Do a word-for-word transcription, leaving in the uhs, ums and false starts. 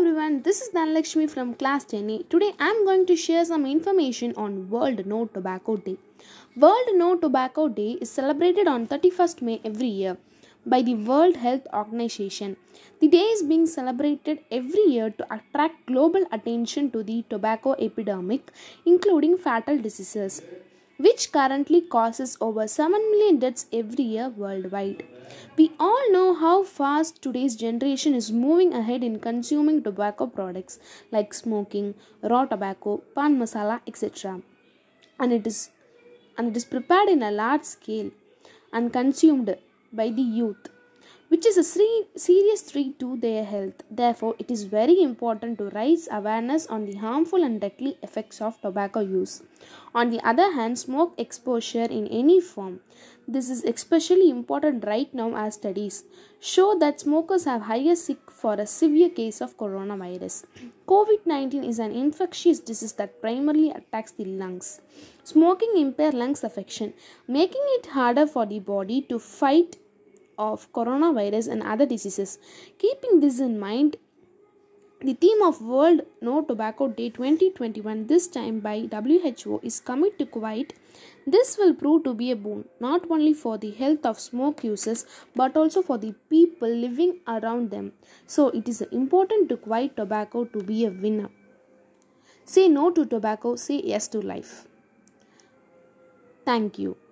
everyone, this is Dhanalakshmi from class ten A. Today I am going to share some information on World No Tobacco Day. World No Tobacco Day is celebrated on thirty-first May every year by the World Health Organization. The day is being celebrated every year to attract global attention to the tobacco epidemic, including fatal diseases, which currently causes over seven million deaths every year worldwide. We all know how fast today's generation is moving ahead in consuming tobacco products like smoking, raw tobacco, pan masala, et cetera. And it is and it is prepared in a large scale and consumed by the youth, which is a serious threat to their health. Therefore, it is very important to raise awareness on the harmful and deadly effects of tobacco use. On the other hand, smoke exposure in any form. This is especially important right now as studies show that smokers have higher risk for a severe case of coronavirus. COVID nineteen is an infectious disease that primarily attacks the lungs. Smoking impairs lungs affection, making it harder for the body to fight of coronavirus and other diseases. Keeping this in mind, the theme of World No Tobacco Day twenty twenty-one, this time by W H O, is Commit to Quiet. This will prove to be a boon, not only for the health of smoke users, but also for the people living around them. So it is important to quiet tobacco to be a winner. Say no to tobacco, say yes to life. Thank you.